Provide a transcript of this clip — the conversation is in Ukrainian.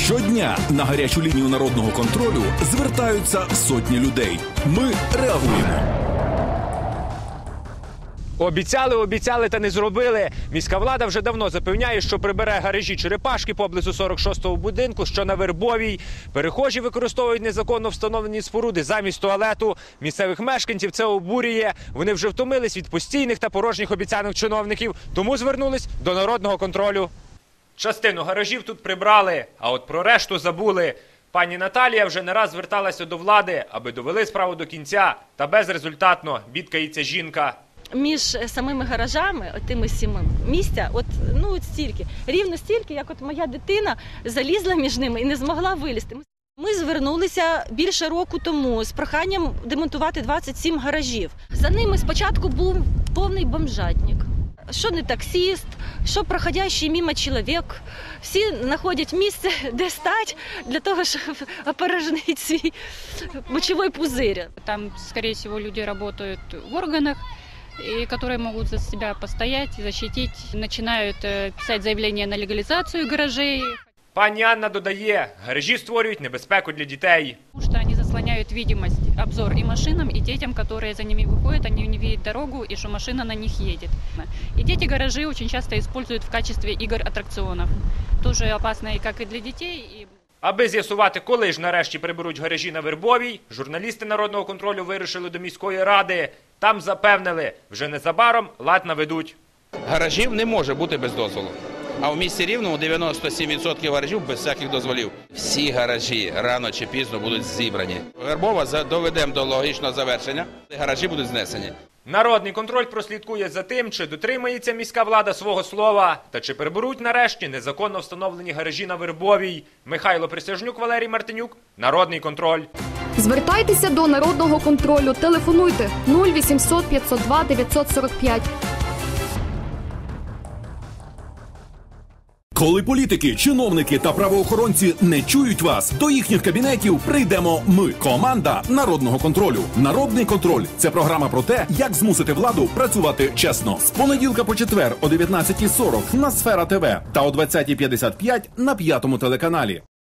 Щодня на гарячу лінію народного контролю звертаються сотні людей. Ми реагуємо. Обіцяли та не зробили. Міська влада вже давно запевняє, що прибере гаражі Черепашки поблизу 46-го будинку, що на Вербовій. Перехожі використовують незаконно встановлені споруди замість туалету. Місцевих мешканців це обурює. Вони вже втомились від постійних та порожніх обіцянок чиновників, тому звернулись до народного контролю. Частину гаражів тут прибрали, а от про решту забули. Пані Наталія вже не раз зверталася до влади, аби довели справу до кінця. Та безрезультатно бідкається жінка. Між самими гаражами, отими сіми, місця, от стільки, рівно стільки, як от моя дитина залізла між ними і не змогла вилізти. Ми звернулися більше року тому з проханням демонтувати 27 гаражів. За ними спочатку був повний бомжатник. Що не таксист, що проходящий мимо чоловік. Всі знаходять місце, де стати, для того, щоб опорожнити свій мочовий пузир. Там, скорее всего, люди работают в органах, и которые могут за себя постоять, защитить. Начинают писать заявления на легализацию гаражей. Пані Анна додає, гаражі створюють небезпеку для дітей. Потому что они заслоняют видимость, обзор и машинам, и детям, которые за ними выходят, они не видят дорогу, и что машина на них едет. И дети гаражи очень часто используют в качестве игр-аттракционов. Тоже опасно и как и для детей. Аби з'ясувати, коли ж нарешті приберуть гаражі на Вербовій, журналісти народного контролю вирушили до міської ради. Там запевнили, вже незабаром лад наведуть. Гаражів не може бути без дозволу. А в місті Рівному 97% гаражів без всяких дозволів. Всі гаражі рано чи пізно будуть зібрані. Вербова доведемо до логічного завершення, гаражі будуть знесені. Народний контроль прослідкує за тим, чи дотримається міська влада свого слова, та чи приберуть нарешті незаконно встановлені гаражі на Вербовій. Михайло Присяжнюк, Валерій Мартинюк, Народний контроль. Звертайтеся до Народного контролю. Телефонуйте 0800 502 945. Коли політики, чиновники та правоохоронці не чують вас, до їхніх кабінетів прийдемо ми, команда Народного контролю. Народний контроль – це програма про те, як змусити владу працювати чесно. З понеділка по четвер о 19:40 на Сфера ТВ та о 20:55 на 5-му телеканалі.